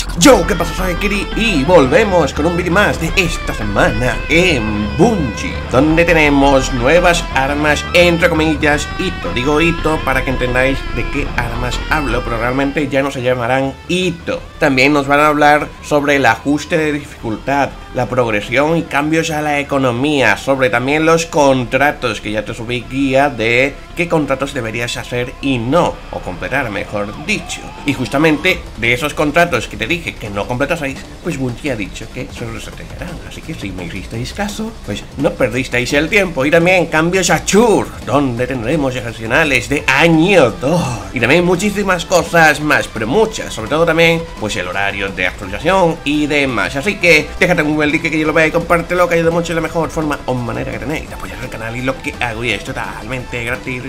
Yo, ¿qué pasa? Soy Kiri y volvemos con un vídeo más de esta semana en Bungie, donde tenemos nuevas armas, entre comillas, hito. Digo hito para que entendáis de qué armas hablo, pero realmente ya no se llamarán hito. También nos van a hablar sobre el ajuste de dificultad, la progresión y cambios a la economía, sobre también los contratos, que ya te subí guía de qué contratos deberías hacer y no, o completar, mejor dicho. Y justamente de esos contratos que te dije que no completaseis, pues Bungie ha dicho que se resetearán, así que si me hicisteis caso, pues no perdisteis el tiempo. Y también cambios a Chur, donde tendremos excepcionales de año 2, y también muchísimas cosas más, pero muchas, sobre todo también pues el horario de actualización y demás. Así que déjate un buen like, que yo lo vea, y compártelo, que ayuda mucho. La mejor forma o manera que tenéis de apoyar el canal y lo que hago, y es totalmente gratis,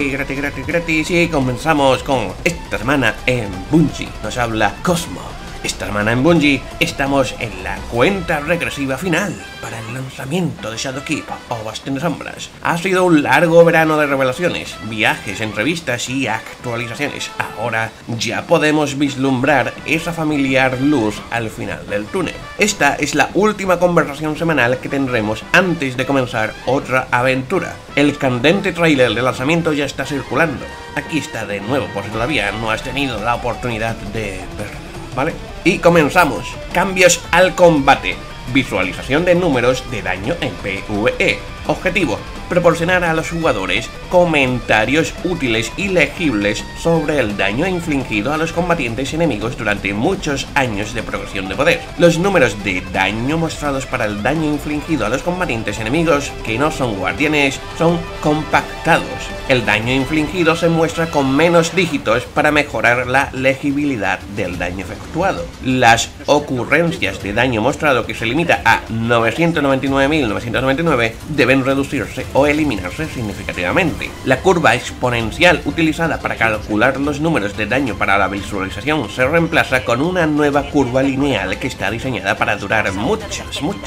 gratis. Y comenzamos con esta semana en Bungie. Nos habla Cosmo. Esta semana en Bungie estamos en la cuenta regresiva final para el lanzamiento de Shadowkeep o Bastión de Sombras. Ha sido un largo verano de revelaciones, viajes, entrevistas y actualizaciones. Ahora ya podemos vislumbrar esa familiar luz al final del túnel. Esta es la última conversación semanal que tendremos antes de comenzar otra aventura. El candente tráiler de lanzamiento ya está circulando. Aquí está de nuevo por si todavía no has tenido la oportunidad de verlo, ¿vale? Y comenzamos. Cambios al combate. Visualización de números de daño en PvE. Objetivo: proporcionar a los jugadores comentarios útiles y legibles sobre el daño infligido a los combatientes enemigos durante muchos años de progresión de poder. Los números de daño mostrados para el daño infligido a los combatientes enemigos que no son guardianes son compactados. El daño infligido se muestra con menos dígitos para mejorar la legibilidad del daño efectuado. Las ocurrencias de daño mostrado, que se limita a 999.999, deben reducirse o eliminarse significativamente. La curva exponencial utilizada para calcular los números de daño para la visualización se reemplaza con una nueva curva lineal que está diseñada para durar muchos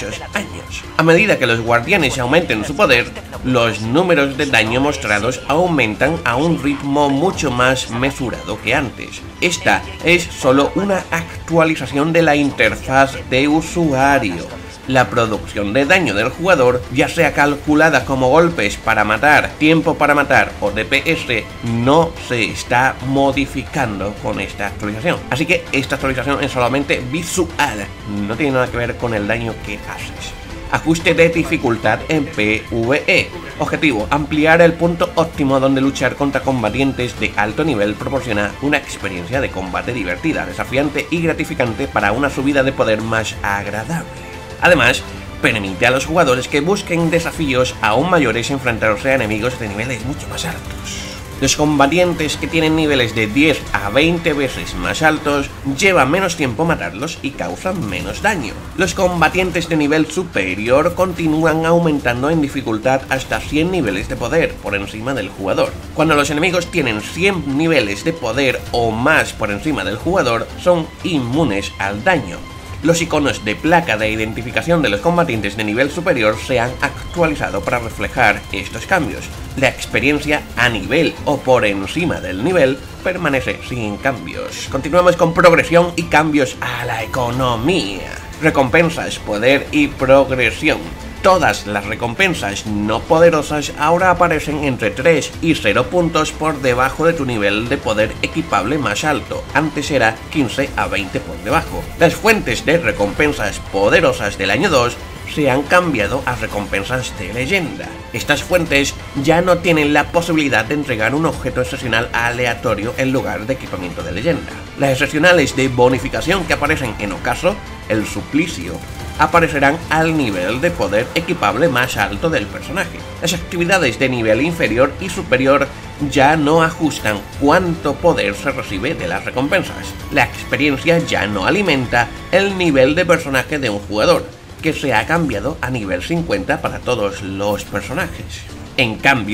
años. A medida que los guardianes aumenten su poder, los números de daño mostrados aumentan a un ritmo mucho más mesurado que antes. Esta es solo una actualización de la interfaz de usuario. La producción de daño del jugador, ya sea calculada como golpes para matar, tiempo para matar o DPS, no se está modificando con esta actualización. Así que esta actualización es solamente visual, no tiene nada que ver con el daño que haces. Ajuste de dificultad en PvE. Objetivo: ampliar el punto óptimo donde luchar contra combatientes de alto nivel proporciona una experiencia de combate divertida, desafiante y gratificante para una subida de poder más agradable. Además, permite a los jugadores que busquen desafíos aún mayores enfrentarse a enemigos de niveles mucho más altos. Los combatientes que tienen niveles de 10 a 20 veces más altos lleva menos tiempo matarlos y causan menos daño. Los combatientes de nivel superior continúan aumentando en dificultad hasta 100 niveles de poder por encima del jugador. Cuando los enemigos tienen 100 niveles de poder o más por encima del jugador, son inmunes al daño. Los iconos de placa de identificación de los combatientes de nivel superior se han actualizado para reflejar estos cambios. La experiencia a nivel o por encima del nivel permanece sin cambios. Continuamos con progresión y cambios a la economía. Recompensas, poder y progresión. Todas las recompensas no poderosas ahora aparecen entre 3 y 0 puntos por debajo de tu nivel de poder equipable más alto. Antes era 15 a 20 por debajo. Las fuentes de recompensas poderosas del año 2 se han cambiado a recompensas de leyenda. Estas fuentes ya no tienen la posibilidad de entregar un objeto excepcional aleatorio en lugar de equipamiento de leyenda. Las excepcionales de bonificación que aparecen en ocaso, el suplicio, aparecerán al nivel de poder equipable más alto del personaje. Las actividades de nivel inferior y superior ya no ajustan cuánto poder se recibe de las recompensas. La experiencia ya no alimenta el nivel de personaje de un jugador, que se ha cambiado a nivel 50 para todos los personajes. En cambio,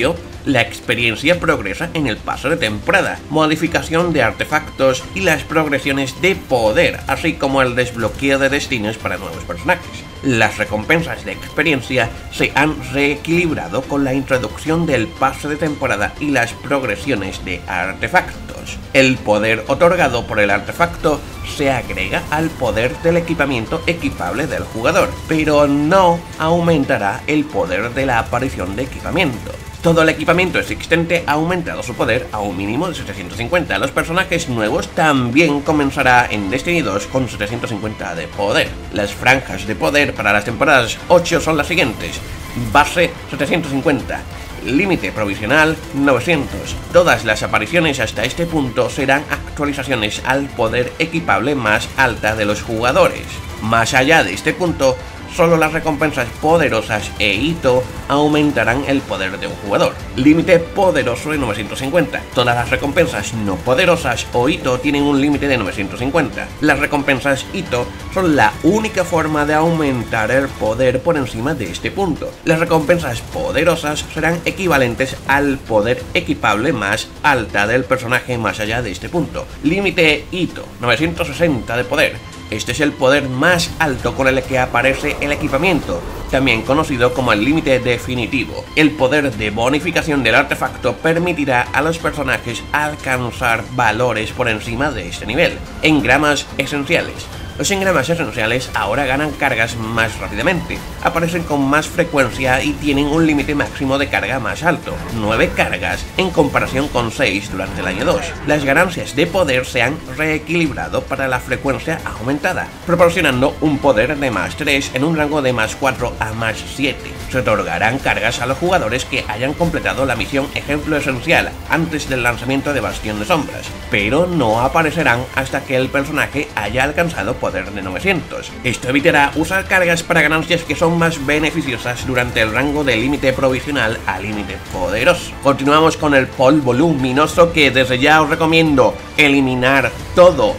La experiencia progresa en el paso de temporada, modificación de artefactos y las progresiones de poder, así como el desbloqueo de destinos para nuevos personajes. Las recompensas de experiencia se han reequilibrado con la introducción del pase de temporada y las progresiones de artefactos. El poder otorgado por el artefacto se agrega al poder del equipamiento equipable del jugador, pero no aumentará el poder de la aparición de equipamiento. Todo el equipamiento existente ha aumentado su poder a un mínimo de 750. Los personajes nuevos también comenzará en Destiny 2 con 750 de poder. Las franjas de poder para las temporadas 8 son las siguientes: base 750, límite provisional 900. Todas las apariciones hasta este punto serán actualizaciones al poder equipable más alta de los jugadores. Más allá de este punto, solo las recompensas poderosas e hito aumentarán el poder de un jugador. Límite poderoso de 950. Todas las recompensas no poderosas o hito tienen un límite de 950. Las recompensas hito son la única forma de aumentar el poder por encima de este punto. Las recompensas poderosas serán equivalentes al poder equipable más alta del personaje más allá de este punto. Límite hito 960 de poder. Este es el poder más alto con el que aparece el equipamiento, también conocido como el límite definitivo. El poder de bonificación del artefacto permitirá a los personajes alcanzar valores por encima de este nivel. Engramas esenciales. Los engramas esenciales ahora ganan cargas más rápidamente, aparecen con más frecuencia y tienen un límite máximo de carga más alto, 9 cargas en comparación con 6 durante el año 2. Las ganancias de poder se han reequilibrado para la frecuencia aumentada, proporcionando un poder de más 3 en un rango de más 4 a más 7. Se otorgarán cargas a los jugadores que hayan completado la misión Ejemplo Esencial antes del lanzamiento de Bastión de Sombras, pero no aparecerán hasta que el personaje haya alcanzado poder de 900. Esto evitará usar cargas para ganancias que son más beneficiosas durante el rango de límite provisional a límite poderoso. Continuamos con el polvo luminoso, que desde ya os recomiendo eliminar todo,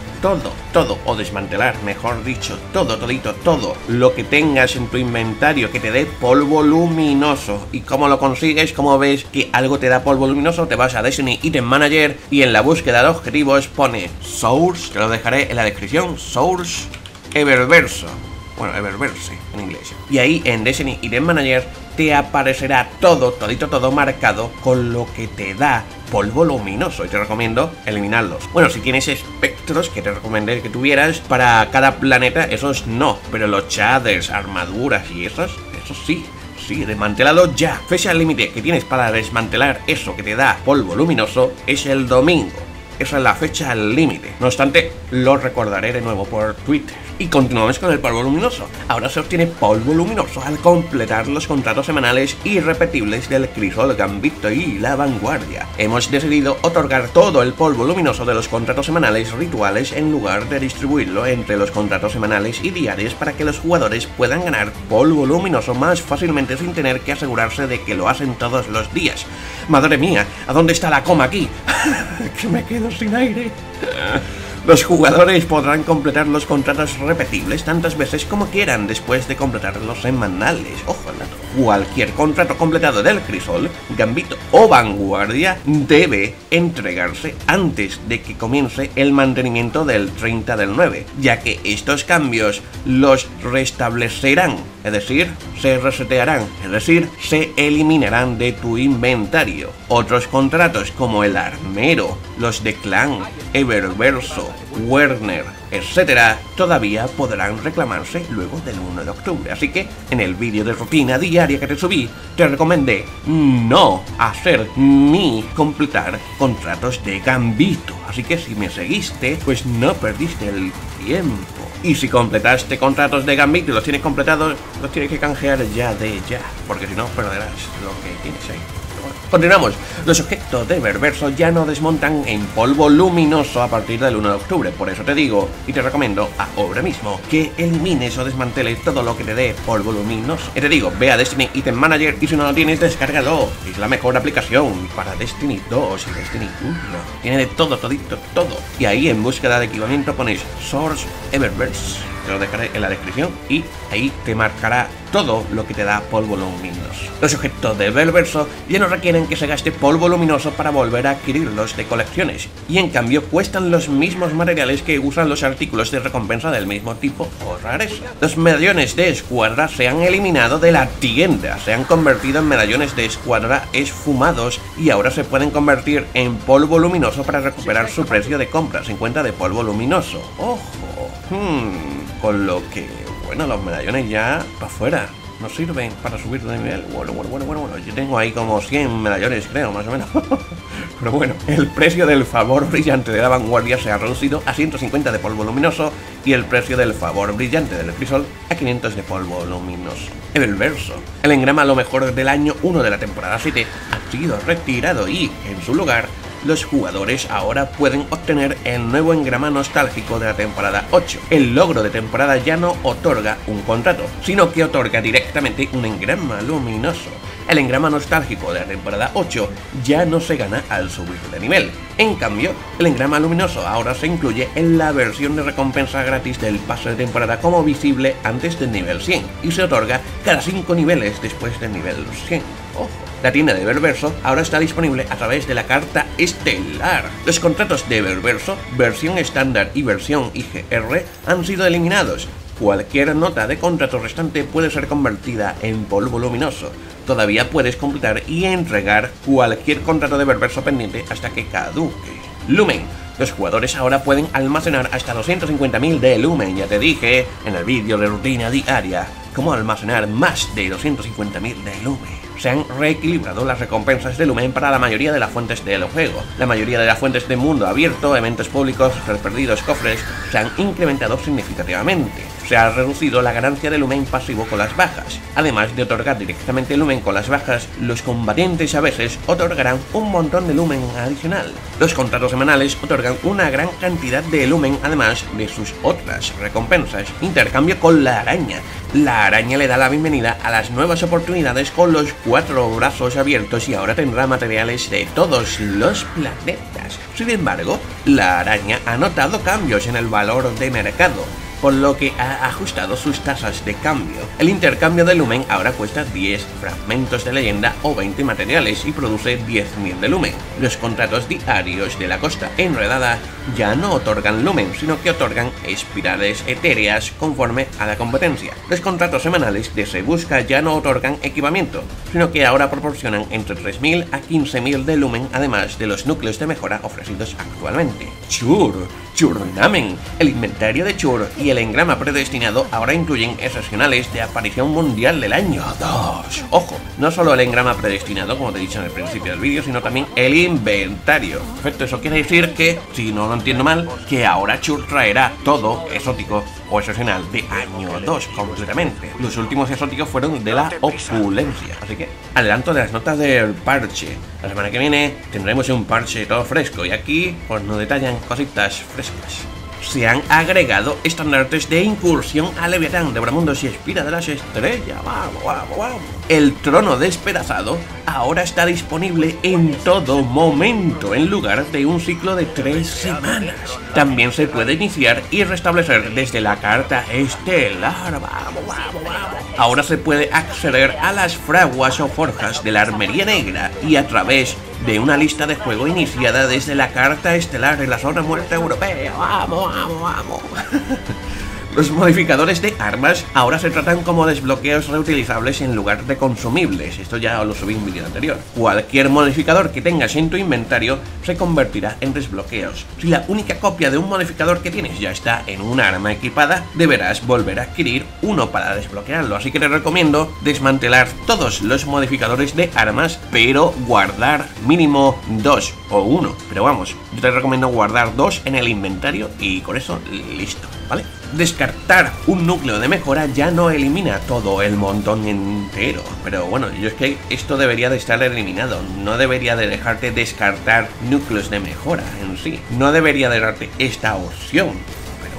o desmantelar, mejor dicho, todo lo que tengas en tu inventario que te dé polvo luminoso. ¿Y cómo lo consigues? Como ves que algo te da polvo luminoso, te vas a Destiny Item Manager y en la búsqueda de objetivos pone Source, que lo dejaré en la descripción, Source Eververse. Bueno, Eververse en inglés. Y ahí en Destiny Item Manager te aparecerá todo marcado con lo que te da polvo luminoso, y te recomiendo eliminarlos. Bueno, si tienes espectros, que te recomendé que tuvieras para cada planeta, esos no, pero los shaders, armaduras y esos sí, desmantélalo ya. Fecha límite que tienes para desmantelar eso que te da polvo luminoso es el domingo. Esa es la fecha límite. No obstante, lo recordaré de nuevo por Twitter. Y continuamos con el polvo luminoso. Ahora se obtiene polvo luminoso al completar los contratos semanales irrepetibles del Crisol, Gambito y la Vanguardia. Hemos decidido otorgar todo el polvo luminoso de los contratos semanales rituales en lugar de distribuirlo entre los contratos semanales y diarios, para que los jugadores puedan ganar polvo luminoso más fácilmente sin tener que asegurarse de que lo hacen todos los días. Madre mía, ¿a dónde está la coma aquí? Que me quedo sin aire. Los jugadores podrán completar los contratos repetibles tantas veces como quieran después de completar los semanales. Ojo al dato. Cualquier contrato completado del Crisol, Gambito o Vanguardia debe entregarse antes de que comience el mantenimiento del 30 del 9, ya que estos cambios los restablecerán, es decir, se resetearán, es decir, se eliminarán de tu inventario. Otros contratos como el Armero, los de Clan, Eververso, Werner, etcétera, todavía podrán reclamarse luego del 1 de octubre. Así que en el vídeo de rutina diaria que te subí, te recomendé no hacer ni completar contratos de Gambito. Así que si me seguiste, pues no perdiste el tiempo. Y si completaste contratos de Gambito y los tienes completados, los tienes que canjear ya, porque si no perderás lo que tienes ahí. Continuamos. Los objetos de Eververso ya no desmontan en polvo luminoso a partir del 1 de octubre. Por eso te digo y te recomiendo ahora mismo que elimines o desmanteles todo lo que te dé polvo luminoso. Y te digo, ve a Destiny Item Manager y si no lo tienes, descárgalo. Es la mejor aplicación para Destiny 2 y Destiny 1. Tiene de todo. Y ahí en búsqueda de equipamiento pones Source Eververse. te lo dejaré en la descripción y ahí te marcará todo lo que te da polvo luminoso. Los objetos de Bellverso ya no requieren que se gaste polvo luminoso para volver a adquirirlos de colecciones, y en cambio cuestan los mismos materiales que usan los artículos de recompensa del mismo tipo o rareza. Los medallones de escuadra se han eliminado de la tienda, se han convertido en medallones de escuadra esfumados y ahora se pueden convertir en polvo luminoso para recuperar su precio de compra, 50 de polvo luminoso. ¡Ojo! Con lo que, bueno, los medallones ya para afuera no sirven para subir de nivel. Bueno, yo tengo ahí como 100 medallones, creo, más o menos. Pero bueno, el precio del favor brillante de la vanguardia se ha reducido a 150 de polvo luminoso y el precio del favor brillante del crisol a 500 de polvo luminoso. En el verso, el engrama lo mejor del año 1 de la temporada 7 ha sido retirado y, en su lugar, los jugadores ahora pueden obtener el nuevo engrama nostálgico de la temporada 8. El logro de temporada ya no otorga un contrato, sino que otorga directamente un engrama luminoso. El engrama nostálgico de la temporada 8 ya no se gana al subir de nivel. En cambio, el engrama luminoso ahora se incluye en la versión de recompensa gratis del pase de temporada como visible antes del nivel 100 y se otorga cada 5 niveles después del nivel 100. Ojo. La tienda de Bellverso ahora está disponible a través de la carta estelar. Los contratos de Bellverso, versión estándar y versión IGR, han sido eliminados. Cualquier nota de contrato restante puede ser convertida en polvo luminoso. Todavía puedes completar y entregar cualquier contrato de Bellverso pendiente hasta que caduque. Lumen. Los jugadores ahora pueden almacenar hasta 250.000 de lumen. Ya te dije en el vídeo de rutina diaria cómo almacenar más de 250.000 de lumen. Se han reequilibrado las recompensas de lumen para la mayoría de las fuentes del juego. La mayoría de las fuentes de mundo abierto, eventos públicos, perdidos, cofres, se han incrementado significativamente. Se ha reducido la ganancia de lumen pasivo con las bajas. Además de otorgar directamente lumen con las bajas, los combatientes a veces otorgarán un montón de lumen adicional. Los contratos semanales otorgan una gran cantidad de lumen además de sus otras recompensas. Intercambio con la araña. La araña le da la bienvenida a las nuevas oportunidades con los 4 brazos abiertos y ahora tendrá materiales de todos los planetas. Sin embargo, la araña ha notado cambios en el valor de mercado, por lo que ha ajustado sus tasas de cambio. El intercambio de lumen ahora cuesta 10 fragmentos de leyenda o 20 materiales y produce 10.000 de lumen. Los contratos diarios de la costa enredada ya no otorgan lumen, sino que otorgan espirales etéreas conforme a la competencia. Los contratos semanales de Se Busca ya no otorgan equipamiento, sino que ahora proporcionan entre 3.000 a 15.000 de lumen, además de los núcleos de mejora ofrecidos actualmente. Churnamen. El inventario de Chur y el engrama predestinado ahora incluyen excepcionales de aparición mundial del año 2. Ojo, no solo el engrama predestinado, como te he dicho en el principio del vídeo, sino también el inventario. Perfecto, eso quiere decir que, si no lo entiendo mal, que ahora Chur traerá todo exótico o excepcional de año 2 completamente. Los últimos exóticos fueron de la opulencia, así que adelanto de las notas del parche. La semana que viene tendremos un parche todo fresco y aquí pues nos detallan cositas frescas. Se han agregado estandartes de incursión a Leviatán, Devoramundos y Espira de las Estrellas. ¡Vamos! El trono despedazado ahora está disponible en todo momento, en lugar de un ciclo de 3 semanas. También se puede iniciar y restablecer desde la carta estelar. ¡Vamos! Ahora se puede acceder a las fraguas o forjas de la Armería Negra y a través de una lista de juego iniciada desde la carta estelar en la zona muerta europea. ¡Vamos! Los modificadores de armas ahora se tratan como desbloqueos reutilizables en lugar de consumibles. Esto ya lo subí en un vídeo anterior. Cualquier modificador que tengas en tu inventario se convertirá en desbloqueos. Si la única copia de un modificador que tienes ya está en un arma equipada, deberás volver a adquirir uno para desbloquearlo. Así que te recomiendo desmantelar todos los modificadores de armas, pero guardar mínimo 2 o 1. Pero vamos, yo te recomiendo guardar 2 en el inventario y con eso listo, ¿vale? Descartar un núcleo de mejora ya no elimina todo el montón entero, pero bueno, yo es que esto debería de estar eliminado, no debería de dejarte descartar núcleos de mejora en sí, no debería de darte esta opción, pero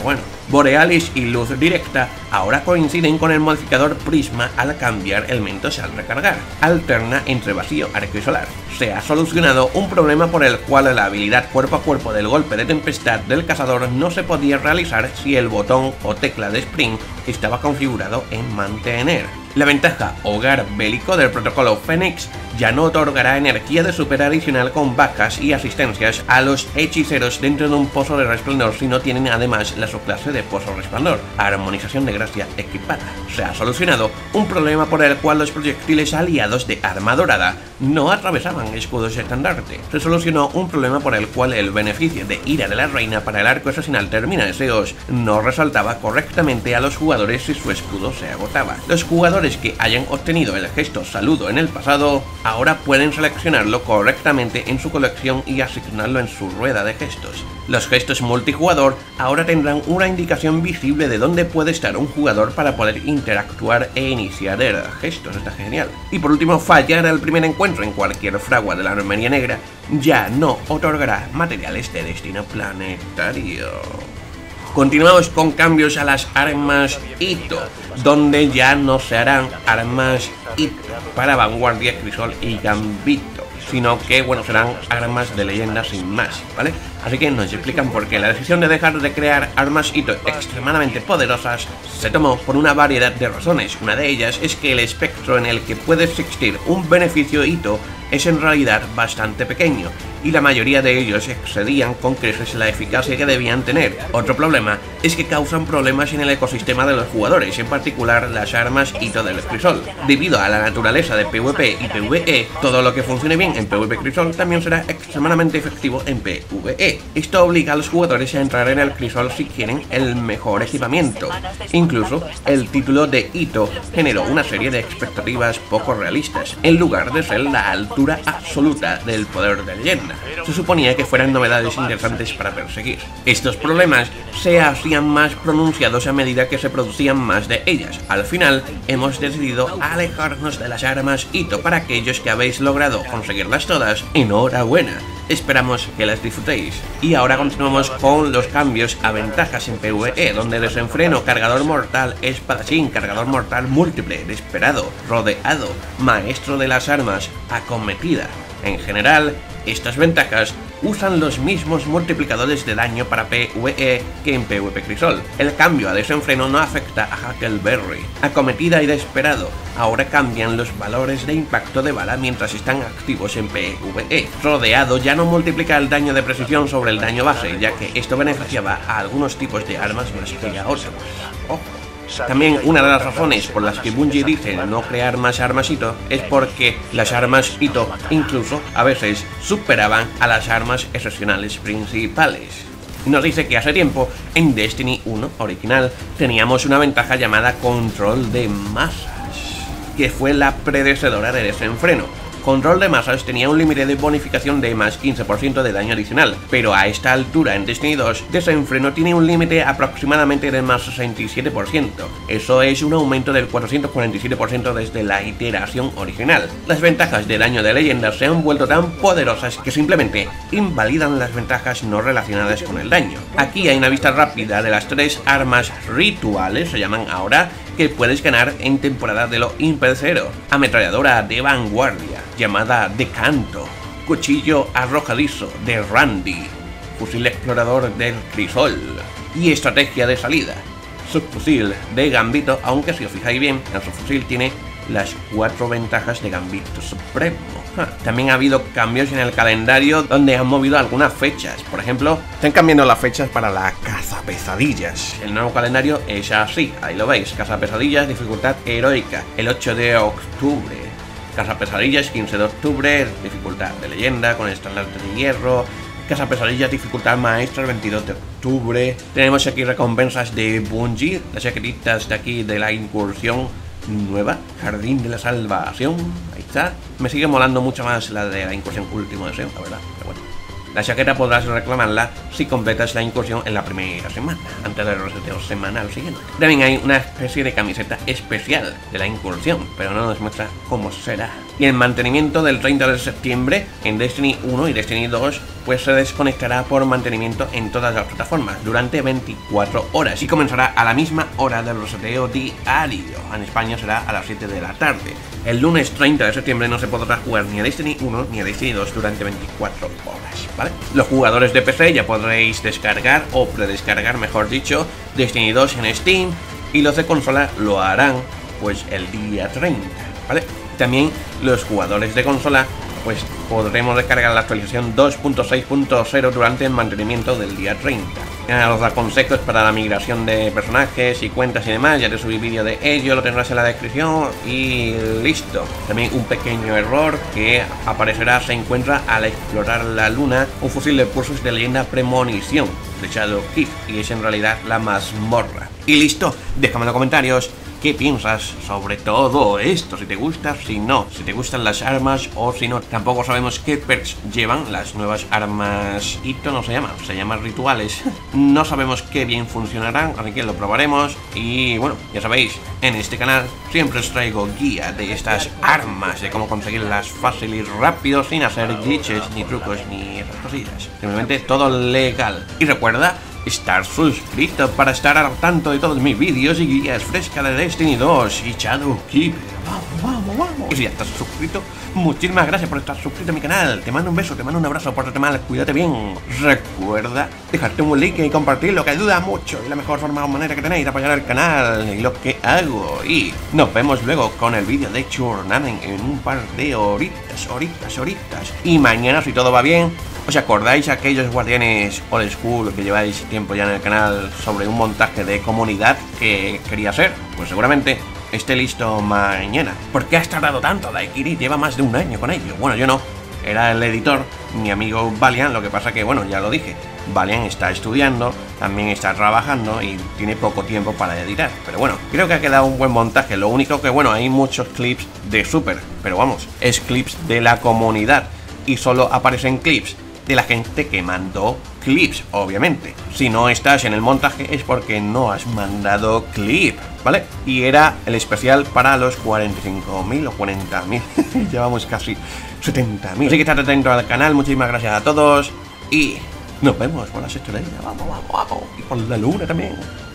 bueno. Borealis y Luz Directa ahora coinciden con el modificador Prisma al cambiar elementos al recargar. Alterna entre vacío, arco y solar. Se ha solucionado un problema por el cual la habilidad cuerpo a cuerpo del golpe de tempestad del cazador no se podía realizar si el botón o tecla de sprint estaba configurado en mantener. La ventaja Hogar Bélico del protocolo Fénix ya no otorgará energía de super adicional con vacas y asistencias a los hechiceros dentro de un pozo de resplandor si no tienen además la subclase de pozo resplandor. Armonización de gracia equipada. Se ha solucionado un problema por el cual los proyectiles aliados de arma dorada no atravesaban escudos de estandarte. Se solucionó un problema por el cual el beneficio de ira de la reina para el arco asesinal termina deseos no resaltaba correctamente a los jugadores si su escudo se agotaba. Los jugadores que hayan obtenido el gesto saludo en el pasado ahora pueden seleccionarlo correctamente en su colección y asignarlo en su rueda de gestos. Los gestos multijugador ahora tendrán una indicación visible de dónde puede estar un jugador para poder interactuar e iniciar el gesto. Está genial. Y por último, fallar el primer encuentro en cualquier fragua de la Armería Negra ya no otorgará materiales de destino planetario. Continuamos con cambios a las armas Ito, donde ya no se harán armas Ito para Vanguardia, Crisol y Gambito, sino que, bueno, serán armas de leyenda sin más, ¿vale? Así que nos explican por qué la decisión de dejar de crear armas Ito extremadamente poderosas se tomó por una variedad de razones. Una de ellas es que el espectro en el que puede existir un beneficio Ito es en realidad bastante pequeño, y la mayoría de ellos excedían con creces la eficacia que debían tener. Otro problema es que causan problemas en el ecosistema de los jugadores, en particular las armas Ito del Crisol. Debido a la naturaleza de PvP y PvE, todo lo que funcione bien en PvP Crisol también será extremadamente efectivo en PvE. Esto obliga a los jugadores a entrar en el Crisol si quieren el mejor equipamiento. Incluso, el título de Ito generó una serie de expectativas poco realistas, en lugar de ser la altura absoluta del poder de leyenda. Se suponía que fueran novedades interesantes para perseguir. Estos problemas se hacían más pronunciados a medida que se producían más de ellas. Al final, hemos decidido alejarnos de las armas Ito. Para aquellos que habéis logrado conseguirlas todas, enhorabuena. Esperamos que las disfrutéis. Y ahora continuamos con los cambios a ventajas en PvE, donde desenfreno, cargador mortal, espadachín, cargador mortal múltiple, desesperado, rodeado, maestro de las armas, acometida. En general, estas ventajas usan los mismos multiplicadores de daño para PvE que en PvP Crisol. El cambio a desenfreno no afecta a Huckleberry. Acometida y desesperado ahora cambian los valores de impacto de bala mientras están activos en PvE. Rodeado ya no multiplica el daño de precisión sobre el daño base, ya que esto beneficiaba a algunos tipos de armas más que a otros. Ojo. También una de las razones por las que Bungie dice no crear más armas Ito es porque las armas Ito incluso a veces superaban a las armas excepcionales principales. Nos dice que hace tiempo en Destiny 1 original teníamos una ventaja llamada control de masas, que fue la predecesora de desenfreno. Control de masas tenía un límite de bonificación de más 15% de daño adicional, pero a esta altura en Destiny 2, desenfreno tiene un límite aproximadamente de más 67%. Eso es un aumento del 447% desde la iteración original. Las ventajas de daño de leyenda se han vuelto tan poderosas que simplemente invalidan las ventajas no relacionadas con el daño. Aquí hay una vista rápida de las 3 armas rituales, se llaman ahora, que puedes ganar en temporada de lo imperecedero. Ametralladora de vanguardia, llamada de canto. Cuchillo arrojadizo de Randy. Fusil explorador del Crisol. Y estrategia de salida. Subfusil de Gambito, aunque si os fijáis bien, el subfusil tiene las 4 ventajas de Gambito Supremo. También ha habido cambios en el calendario donde han movido algunas fechas. Por ejemplo, están cambiando las fechas para la cazapesadillas. El nuevo calendario es así, ahí lo veis. Cazapesadillas, dificultad heroica, el 8 de octubre. Cazapesadillas, 15 de octubre, dificultad de leyenda con estandarte de hierro. Cazapesadillas, dificultad maestra, el 22 de octubre. Tenemos aquí recompensas de Bungie, las chaquetitas de aquí de la incursión nueva, Jardín de la Salvación, ahí está. Me sigue molando mucho más la de la incursión último deseo, la verdad, pero bueno. La chaqueta podrás reclamarla si completas la incursión en la primera semana, antes del reseteo semanal siguiente. También hay una especie de camiseta especial de la incursión, pero no nos muestra cómo será. Y el mantenimiento del 30 de septiembre en Destiny 1 y Destiny 2 pues se desconectará por mantenimiento en todas las plataformas durante 24 horas y comenzará a la misma hora del reseteo diario. En España será a las 7 de la tarde. El lunes 30 de septiembre no se podrá jugar ni a Destiny 1 ni a Destiny 2 durante 24 horas, ¿vale? Los jugadores de PC ya podréis descargar o predescargar, mejor dicho, Destiny 2 en Steam, y los de consola lo harán pues el día 30, ¿vale? También los jugadores de consola pues podremos descargar la actualización 2.6.0 durante el mantenimiento del día 30. Os da consejos para la migración de personajes y cuentas y demás, ya te subí vídeo de ello, lo tendrás en la descripción y listo. También un pequeño error que aparecerá: se encuentra al explorar la luna un fusil de pulsos de leyenda premonición de Shadow Keep, y es en realidad la mazmorra. Y listo, déjame en los comentarios qué piensas sobre todo esto, si te gusta, si no, si te gustan las armas o si no. Tampoco sabemos qué perks llevan las nuevas armas Hito, no se llaman rituales. No sabemos qué bien funcionarán, así que lo probaremos. Y bueno, ya sabéis, en este canal siempre os traigo guía de estas armas, de cómo conseguirlas fácil y rápido sin hacer glitches, ni trucos, ni esas cosillas. Simplemente todo legal. Y recuerda estar suscrito para estar al tanto de todos mis vídeos y guías frescas de Destiny 2 y Shadow Keep. Vamos. Y si ya estás suscrito, muchísimas gracias por estar suscrito a mi canal. Te mando un beso, te mando un abrazo, pórtate mal, cuídate bien. Recuerda dejarte un like y compartirlo, que ayuda mucho. Y la mejor forma o manera que tenéis de apoyar al canal y lo que hago. Y nos vemos luego con el vídeo de Churnamen en un par de horitas. Y mañana, si todo va bien, ¿os acordáis aquellos guardianes old school que lleváis tiempo ya en el canal sobre un montaje de comunidad que quería hacer? Pues seguramente esté listo mañana. ¿Por qué has tardado tanto, Daikiri? Lleva más de un año con ello. Bueno, yo no. Era el editor, mi amigo Valiant. Lo que pasa que, bueno, ya lo dije, Valiant está estudiando, también está trabajando y tiene poco tiempo para editar. Pero bueno, creo que ha quedado un buen montaje. Lo único que, bueno, hay muchos clips de Super, pero vamos, es clips de la comunidad y solo aparecen clips de la gente que mandó clips, obviamente. Si no estás en el montaje es porque no has mandado clip, ¿vale? Y era el especial para los 45.000 o 40.000. Llevamos casi 70.000. Así que estate atento al canal. Muchísimas gracias a todos y nos vemos por las estrellas. Vamos. Y por la luna también.